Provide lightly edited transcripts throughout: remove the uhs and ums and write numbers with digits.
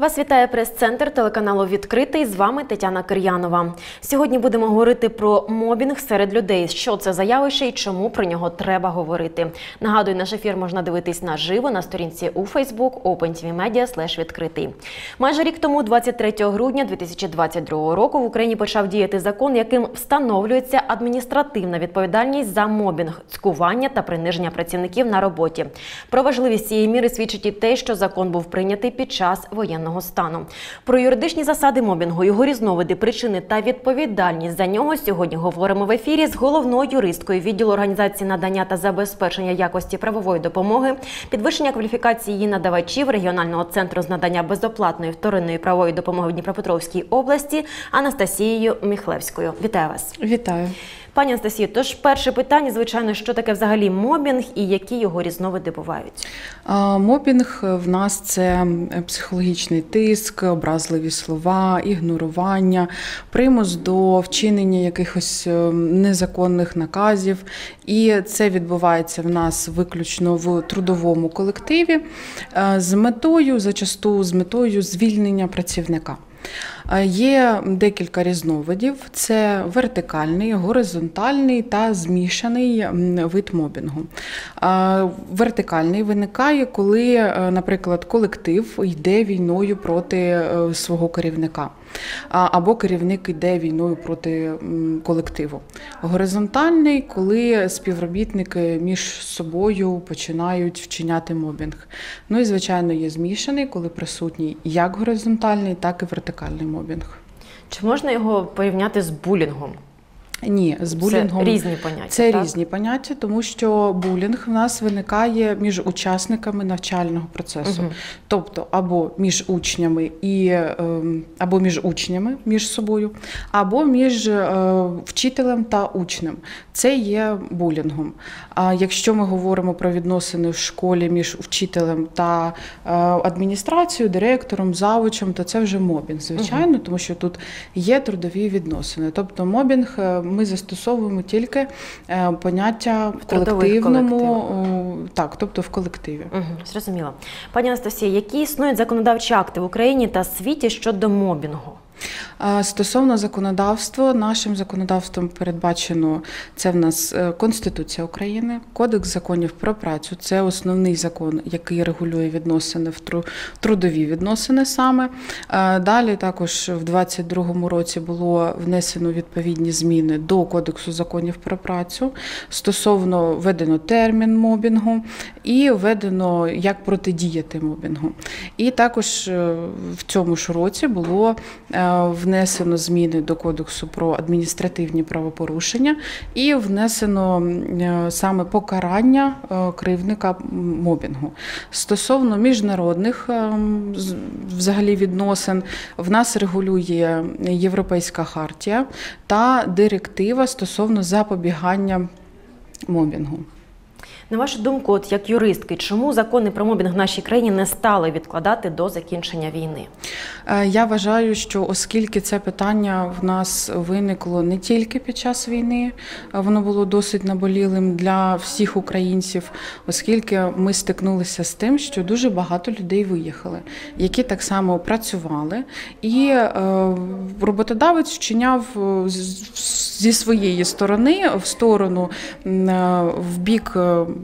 Вас вітає прес-центр телеканалу «Відкритий». З вами Тетяна Кир'янова. Сьогодні будемо говорити про мобінг серед людей. Що це за явище і чому про нього треба говорити. Нагадую, наш ефір можна дивитись наживо на сторінці у Facebook OpenTVMedia/відкритий. Майже рік тому, 23 грудня 2022 року, в Україні почав діяти закон, яким встановлюється адміністративна відповідальність за мобінг, цькування та приниження працівників на роботі. Про важливість цієї міри свідчить і те, що закон був прийнятий під час воєнного стану. Про юридичні засади мобінгу, його різновиди, причини та відповідальність за нього сьогодні говоримо в ефірі з головною юристкою відділу організації надання та забезпечення якості правової допомоги, підвищення кваліфікації її надавачів регіонального центру з надання безоплатної вторинної правової допомоги в Дніпропетровській області Анастасією Міхлевською. Вітаю вас. Вітаю. Пані Анастасію, тож перше питання, звичайно, що таке взагалі мобінг і які його різновиди бувають? Мобінг в нас – це психологічний тиск, образливі слова, ігнорування, примус до вчинення якихось незаконних наказів. І це відбувається в нас виключно в трудовому колективі зачасту з метою звільнення працівника. Є декілька різновидів – це вертикальний, горизонтальний та змішаний вид мобінгу. Вертикальний виникає, коли, наприклад, колектив йде війною проти свого керівника, або керівник йде війною проти колективу. Горизонтальний, коли співробітники між собою починають вчиняти мобінг. Ну і, звичайно, є змішаний, коли присутній як горизонтальний, так і вертикальний мобінг. Чи можна його порівняти з булінгом? Ні, з булінгом. Це різні поняття, Це так? різні поняття, тому що булінг в нас виникає між учасниками навчального процесу. Тобто або між учнями або між учнями між собою, або між вчителем та учнем. Це є булінгом. А якщо ми говоримо про відносини в школі між вчителем та адміністрацією, директором, завучем, то це вже мобінг, звичайно, тому що тут є трудові відносини. Тобто мобінг ми застосовуємо тільки поняття в колективному, так, тобто в колективі. Зрозуміло. Пані Анастасія, які існують законодавчі акти в Україні та світі щодо мобінгу? Стосовно законодавства, нашим законодавством передбачено, це в нас Конституція України, Кодекс законів про працю, це основний закон, який регулює відносини трудові відносини саме. Далі також в 2022 році було внесено відповідні зміни до Кодексу законів про працю, стосовно введено термін мобінгу і введено, як протидіяти мобінгу. І також в цьому ж році було внесено зміни до Кодексу про адміністративні правопорушення і внесено саме покарання кривдника мобінгу. Стосовно міжнародних взагалі відносин, в нас регулює Європейська хартія та директива стосовно запобігання мобінгу. На вашу думку, от як юристки, чому закони про мобінг в нашій країні не стали відкладати до закінчення війни? Я вважаю, що оскільки це питання в нас виникло не тільки під час війни, воно було досить наболілим для всіх українців, оскільки ми стикнулися з тим, що дуже багато людей виїхали, які так само працювали, і роботодавець вчиняв зі своєї сторони, в бік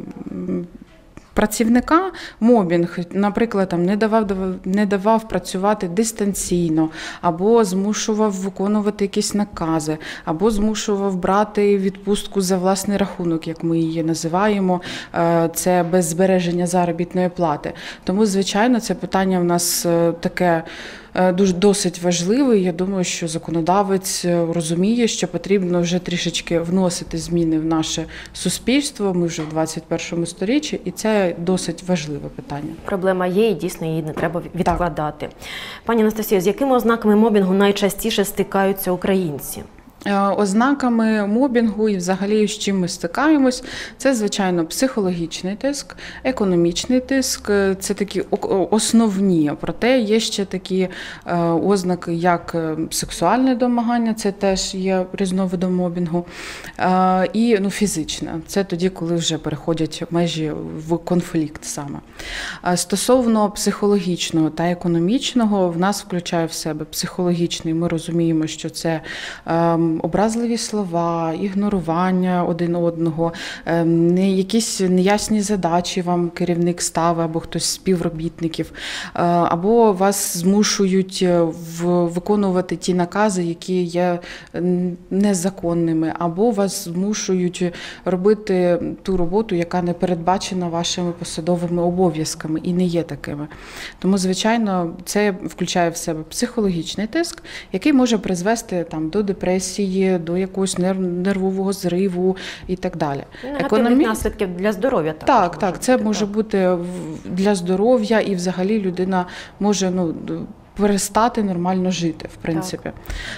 працівника мобінг, наприклад, там не давав працювати дистанційно, або змушував виконувати якісь накази, або змушував брати відпустку за власний рахунок, як ми її називаємо, це без збереження заробітної плати. Тому, звичайно, це питання в нас таке досить важливий. Я думаю, що законодавець розуміє, що потрібно вже трішечки вносити зміни в наше суспільство. Ми вже в 21 сторіччі, і це досить важливе питання. Проблема є, і дійсно її не треба відкладати. Так. Пані Анастасію, з якими ознаками мобінгу найчастіше стикаються українці? Ознаками мобінгу і взагалі з чим ми стикаємось, це, звичайно, психологічний тиск, економічний тиск, це такі основні, проте є ще такі ознаки, як сексуальне домагання, це теж є різновидом мобінгу, і фізичне, це тоді, коли вже переходять межі в конфлікт саме. Стосовно психологічного та економічного, в нас включає в себе психологічний, ми розуміємо, що це образливі слова, ігнорування один одного, якісь неясні задачі вам керівник ставить або хтось з співробітників, або вас змушують виконувати ті накази, які є незаконними, або вас змушують робити ту роботу, яка не передбачена вашими посадовими обов'язками і не є такими. Тому, звичайно, це включає в себе психологічний тиск, який може призвести до депресії, до якогось нервового зриву і так далі. Негативних наслідків для здоров'я. Так, це може бути для здоров'я, і взагалі людина може перестати нормально жити, в принципі.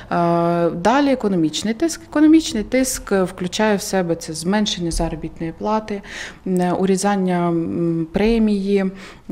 Далі економічний тиск. Економічний тиск включає в себе це зменшення заробітної плати, урізання премії,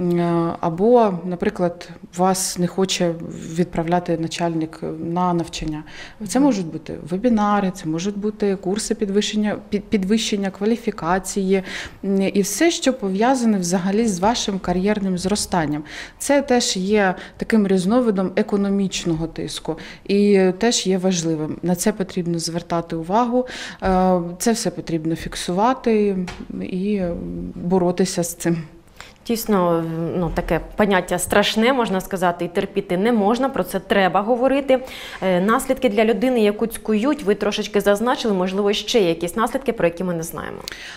або, наприклад, вас не хоче відправляти начальник на навчання. Це можуть бути вебінари, це можуть бути курси підвищення кваліфікації і все, що пов'язане взагалі з вашим кар'єрним зростанням. Це теж є таким різновидом економічного тиску і теж є важливим. На це потрібно звертати увагу, це все потрібно фіксувати і боротися з цим. Дійсно, таке поняття страшне, можна сказати, і терпіти не можна, про це треба говорити. Наслідки для людини, яку цькують, ви трошечки зазначили, можливо, ще якісь наслідки, про які ми не знаємо.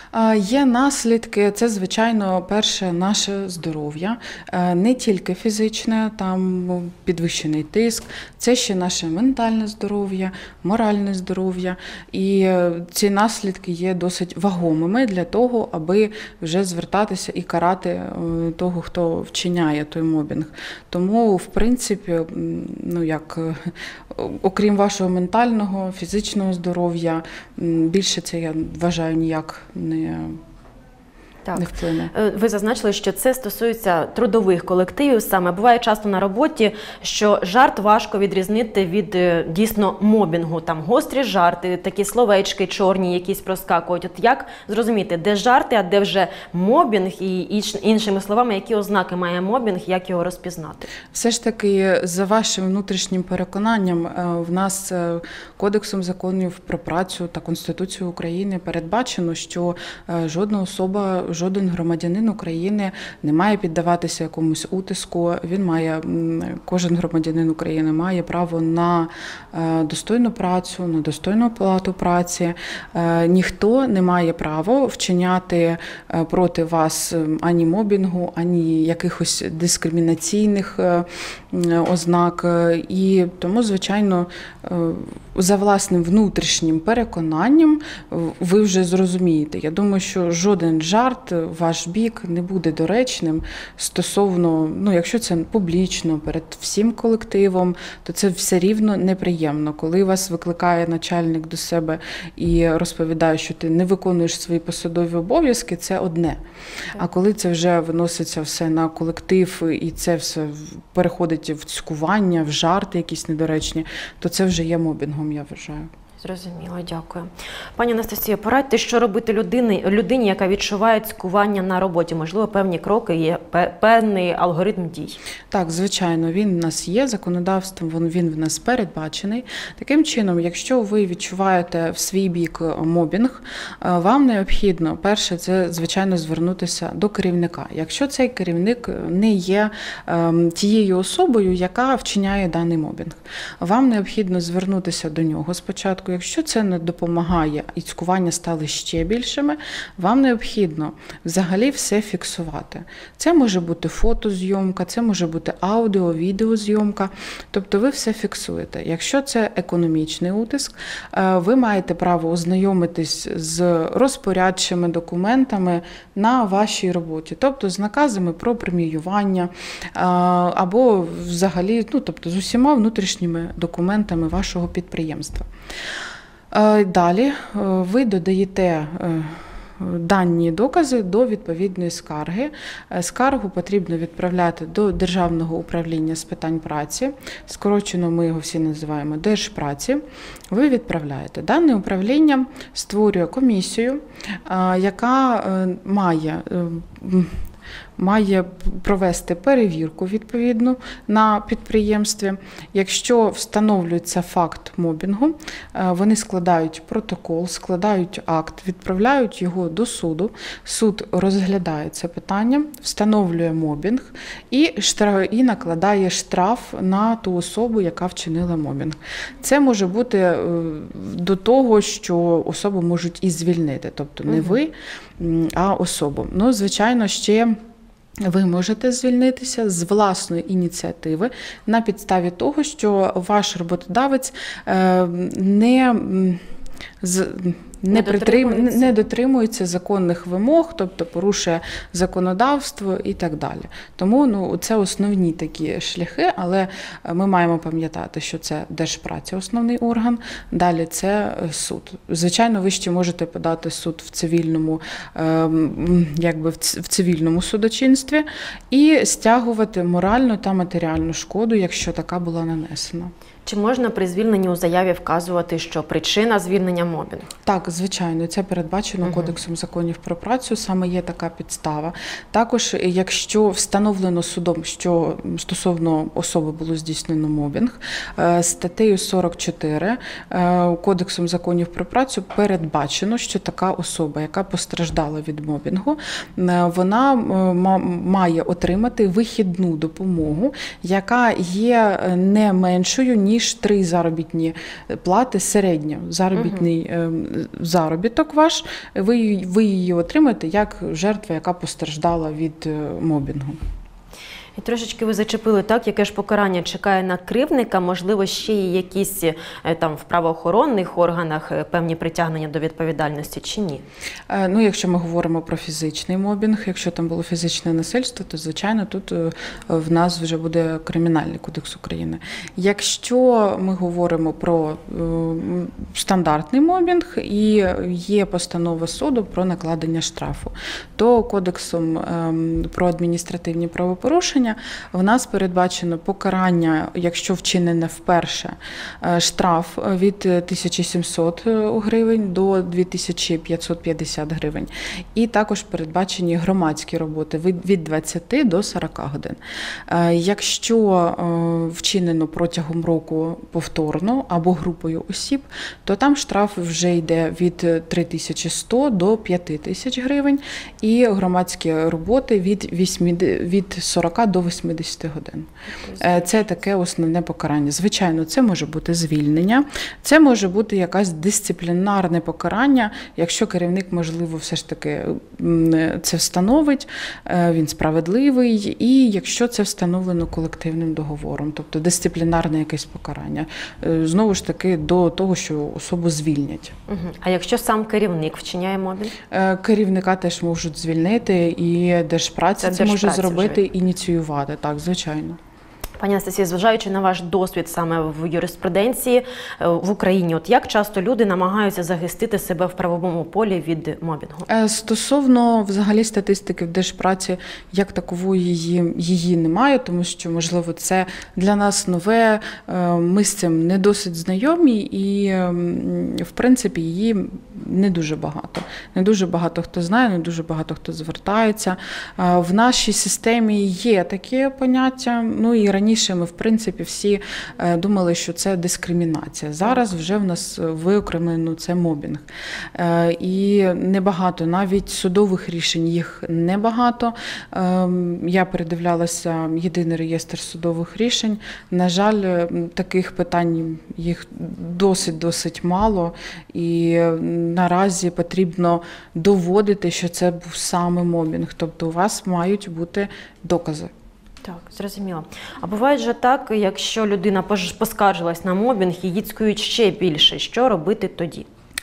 Є наслідки, це, звичайно, перше, наше здоров'я, не тільки фізичне, там підвищений тиск, це ще наше ментальне здоров'я, моральне здоров'я, і ці наслідки є досить вагомими для того, аби вже звертатися і карати того, хто вчиняє той мобінг. Тому, в принципі, окрім вашого ментального, фізичного здоров'я, більше це, я вважаю, ніяк не вплине. Ви зазначили, що це стосується трудових колективів саме. Буває часто на роботі, що жарт важко відрізнити від дійсно мобінгу. Там гострі жарти, такі словечки чорні якісь проскакують. От як зрозуміти, де жарти, а де вже мобінг і іншими словами, які ознаки має мобінг, як його розпізнати? Все ж таки, за вашим внутрішнім переконанням, в нас Кодексом законів про працю та Конституцією України передбачено, що жодна особа, жоден громадянин України не має піддаватися якомусь утиску. Кожен громадянин України має право на достойну працю, на достойну оплату праці. Ніхто не має права вчиняти проти вас ані мобінгу, ані якихось дискримінаційних ознак. І тому, звичайно, за власним внутрішнім переконанням ви вже зрозумієте. Я думаю, що жоден жарт в ваш бік не буде доречним стосовно, якщо це публічно, перед всім колективом, то це все рівно неприємно. Коли вас викликає начальник до себе і розповідає, що ти не виконуєш свої посадові обов'язки, це одне. А коли це вже виноситься все на колектив і це все переходить в цькування, в жарти якісь недоречні, то це вже є мобінгом, я вважаю. Зрозуміло, дякую. Пані Анастасія, порадьте, що робити людині, яка відчуває цькування на роботі? Можливо, певні кроки, є певний алгоритм дій? Так, звичайно, він в нас є законодавством, він в нас передбачений. Таким чином, якщо ви відчуваєте в свій бік мобінг, вам необхідно, перше, це, звичайно, звернутися до керівника. Якщо цей керівник не є тією особою, яка вчиняє даний мобінг, вам необхідно звернутися до нього спочатку. Якщо це не допомагає і цькування стали ще більшими, вам необхідно взагалі все фіксувати. Це може бути фотозйомка, це може бути аудіо, відеозйомка, тобто ви все фіксуєте. Якщо це економічний утиск, ви маєте право ознайомитись з розпорядчими документами на вашій роботі, тобто з наказами про преміювання або взагалі, тобто з усіма внутрішніми документами вашого підприємства. Далі ви додаєте дані докази до відповідної скарги. Скаргу потрібно відправляти до Державного управління з питань праці. Скорочено ми його всі називаємо Держпраці. Ви відправляєте. Дане управління створює комісію, яка має провести перевірку відповідну на підприємстві. Якщо встановлюється факт мобінгу, вони складають протокол, складають акт, відправляють його до суду. Суд розглядає це питання, встановлює мобінг і накладає штраф на ту особу, яка вчинила мобінг. Це може бути до того, що особу можуть і звільнити, тобто не ви, а особу. Ну, звичайно, ще ви можете звільнитися з власної ініціативи на підставі того, що ваш роботодавець не дотримується законних вимог, тобто порушує законодавство і так далі. Тому це основні такі шляхи, але ми маємо пам'ятати, що це Держпраця основний орган, далі це суд. Звичайно, ви ще можете подати суд в цивільному судочинстві і стягувати моральну та матеріальну шкоду, якщо така була нанесена. Чи можна при звільненні у заяві вказувати, що причина звільнення мобінг? Так, звичайно, це передбачено Кодексом законів про працю, саме є така підстава. Також, якщо встановлено судом, що стосовно особи було здійснено мобінг, статтею 44 Кодексом законів про працю передбачено, що така особа, яка постраждала від мобінгу, вона має отримати вихідну допомогу, яка є не меншою, ніж 3 заробітні плати, середньо заробітний заробіток ваш, ви її отримаєте як жертва, яка постраждала від мобінгу. І трошечки ви зачепили, так, яке ж покарання чекає на кривдника, можливо, ще є якісь там в правоохоронних органах певні притягнення до відповідальності чи ні? Якщо ми говоримо про фізичний мобінг, якщо там було фізичне насильство, то, звичайно, тут в нас вже буде Кримінальний кодекс України. Якщо ми говоримо про стандартний мобінг і є постанова суду про накладення штрафу, то Кодексом про адміністративні правопорушення в нас передбачено покарання, якщо вчинене вперше, штраф від 1700 гривень до 2550 гривень. І також передбачені громадські роботи від 20 до 40 годин. Якщо вчинено протягом року повторно або групою осіб, то там штраф вже йде від 3100 до 5000 гривень і громадські роботи від 40 до 80 годин. Це таке основне покарання. Звичайно, це може бути звільнення, це може бути якесь дисциплінарне покарання, якщо керівник, можливо, все ж таки це встановить, він справедливий, і якщо це встановлено колективним договором, тобто дисциплінарне якесь покарання. Знову ж таки, до того, що особу звільнять. А якщо сам керівник вчиняє мобінг? Керівника теж можуть звільнити, і Держпраця це може зробити, ініціювати. Так, звичайно. Пані Анастасія, зважаючи на ваш досвід саме в юриспруденції в Україні, як часто люди намагаються захистити себе в правовому полі від мобінгу? Стосовно взагалі статистики в Держпраці, як такової її немає, тому що, можливо, це для нас нове, ми з цим не досить знайомі і, в принципі, її не дуже багато. Не дуже багато хто знає, не дуже багато хто звертається. В нашій системі є таке поняття, і раніше ми, в принципі, всі думали, що це дискримінація. Зараз вже в нас виокремлено це мобінг. І небагато, навіть судових рішень їх небагато. Я передивлялася єдиний реєстр судових рішень. На жаль, таких питань їх досить мало. І наразі потрібно доводити, що це був саме мобінг. Тобто у вас мають бути докази. Так, зрозуміло. А буває же так, якщо людина поскаржилась на мобінг, її цькують ще більше. Що робити тоді?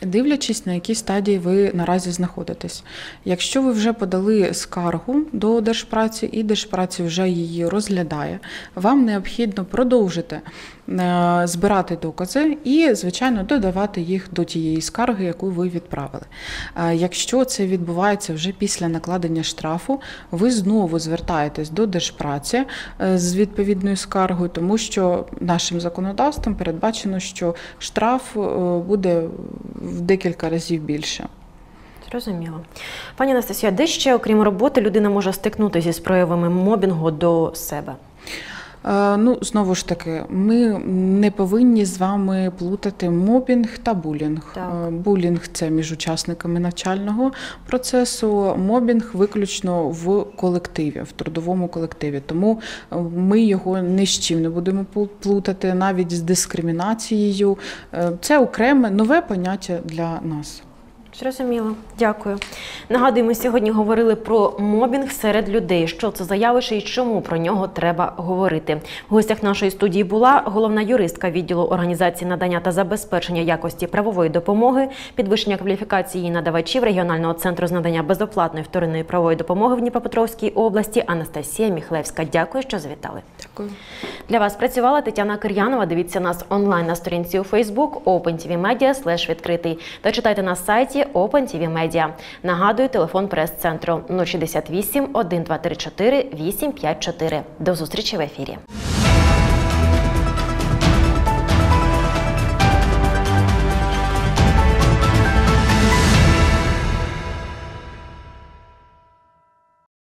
дивлячись, на якій стадії ви наразі знаходитесь. Якщо ви вже подали скаргу до Держпраці і Держпраці вже її розглядає, вам необхідно продовжити збирати докази і, звичайно, додавати їх до тієї скарги, яку ви відправили. Якщо це відбувається вже після накладення штрафу, ви знову звертаєтесь до Держпраці з відповідною скаргою, тому що нашим законодавством передбачено, що штраф буде в декілька разів більше. Зрозуміло. Пані Анастасія, де ще, окрім роботи, людина може стикнутися з проявами мобінгу до себе? Знову ж таки, ми не повинні з вами плутати мобінг та булінг. Так. Булінг – це між учасниками навчального процесу, мобінг виключно в колективі, в трудовому колективі. Тому ми його ні з чим не будемо плутати, навіть з дискримінацією. Це окреме, нове поняття для нас. Зрозуміло. Дякую. Нагадую, ми сьогодні говорили про мобінг серед людей. Що це за явище і чому про нього треба говорити. В гостях нашої студії була головна юристка відділу організації надання та забезпечення якості правової допомоги, підвищення кваліфікації надавачів регіонального центру з надання безоплатної вторинної правової допомоги в Дніпропетровській області Анастасія Міхлевська. Дякую, що завітали. Дякую. Для вас працювала Тетяна Кир'янова. Дивіться нас онлайн на сторінці у Facebook OpenTVMedia/відкритий та читайте на сайті Open TV Media. Нагадую, телефон прес-центру 068 1234 854. До зустрічі в ефірі.